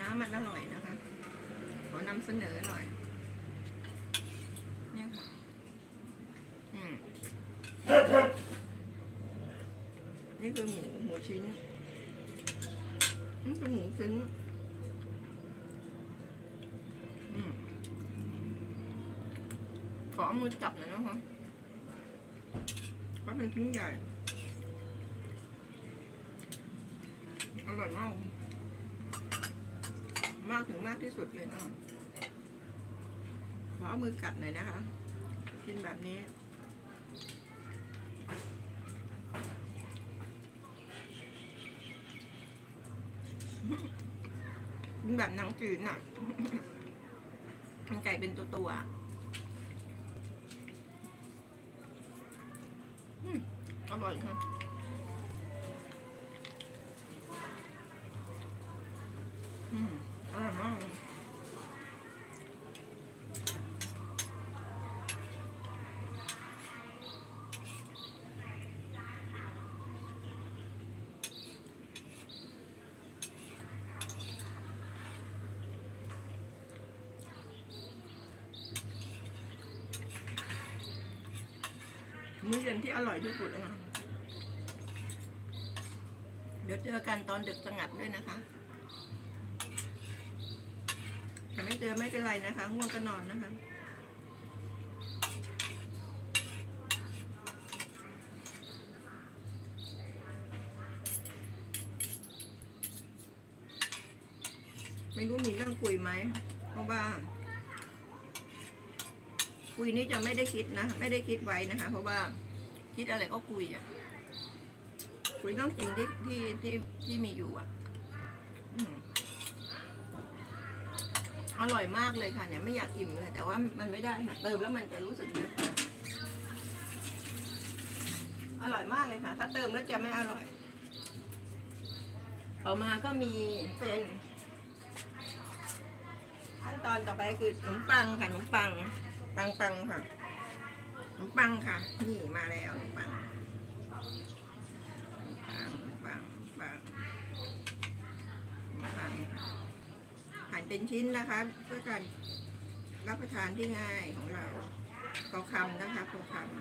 มันอร่อยนะคะขอนำเสนอหน่อยเนี่ยค่ะนี่คือหมูชิ้นนี่คือหมูชิ้นขอเอามือจับหน่อยนะคะก็เป็นชิ้นใหญ่อร่อยมากถึงมากที่สุดเลยนะขอเอามือกัดหน่อยนะคะกินแบบนี้กินแบบหนังจืดน่ะมันไก่เป็นตัวอร่อยค่ะอร่อยมากมื้อเย็นที่อร่อยที่สุดเลยค่ะเดี๋ยวเจอกันตอนดึกสงัดด้วยนะคะแต่ไม่เจอไม่เป็นไรนะคะง่วงก็นอนนะคะไม่รู้มีเรื่องคุยไหมเพราะว่าคุยนี่จะไม่ได้คิดนะไม่ได้คิดไว้นะคะเพราะว่าคิดอะไรก็คุยอ่ะคุยต้องจริงที่มีอยู่อ่ะอร่อยมากเลยค่ะเนี่ยไม่อยากอิ่มเลยแต่ว่ามันไม่ได้ค่ะเติมแล้วมันจะรู้สึกเยอะอร่อยมากเลยค่ะถ้าเติมแล้วจะไม่อร่อยต่อมาก็มีเป็นขั้นตอนต่อไปคือขนมปังค่ะขนมปังค่ะขนมปังค่ะนี่มาแล้วขนมปังหั่นเป็นชิ้นนะคะเพื่อการรับประทานที่ง่ายของเราพอคำนะคะพอคำ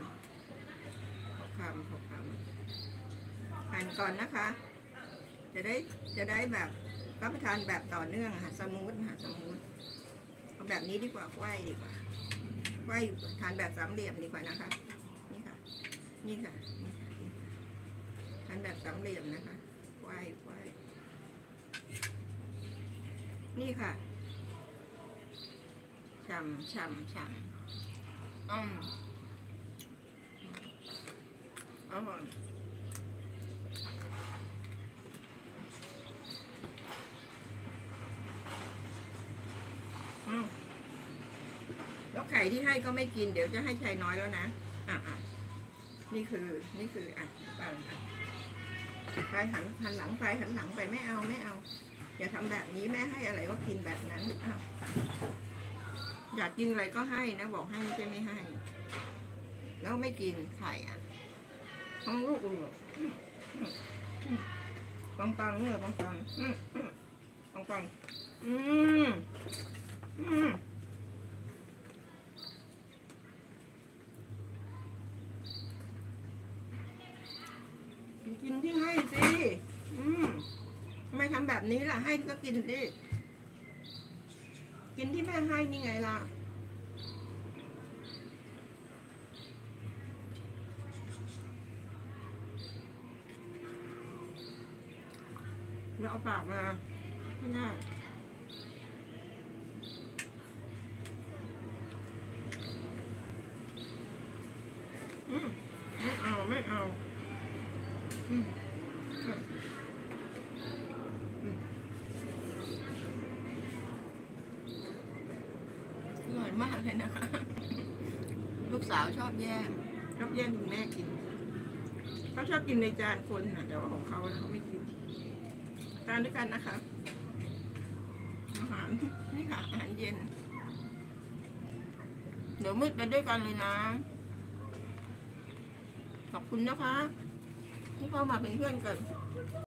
หั่นก่อนนะคะจะได้แบบรับประทานแบบต่อเนื่องค่ะสมูทเอาแบบนี้ดีกว่าไหวดีกว่าไหวทานแบบสามเหลี่ยมดีกว่านะคะนี่ค่ะทานแบบสามเหลี่ยมนะคะไหวนี่ค่ะฉ่ำอร่อยแล้วไข่ที่ให้ก็ไม่กินเดี๋ยวจะให้ชายน้อยแล้วนะนี่คือปังไปหันหลังไปไม่เอาอย่าทำแบบนี้แม่ให้อะไรก็กินแบบนั้นอยากกินอะไรก็ให้นะบอกให้ไม่ใช่ไม่ให้แล้วไม่กินไข่ต้องลูกปังเนี่ยปังกินที่ให้สิทำไมทำแบบนี้ล่ะให้ก็กินดิกินที่แม่ให้นี่ไงล่ะเราเอาปากมาไม่ได้ไม่เอาอร่อยมากเลยนะคะลูกสาวชอบแย่งคุณแม่กินเขาชอบกินในจานคนนะแต่ว่าของเขาไม่กินทานด้วยกันนะคะอาหารนี่ค่ะอาหารเย็นเดี๋ยวมืดไปด้วยกันเลยนะขอบคุณนะคะที่เข้ามาเป็นเพื่อนกัน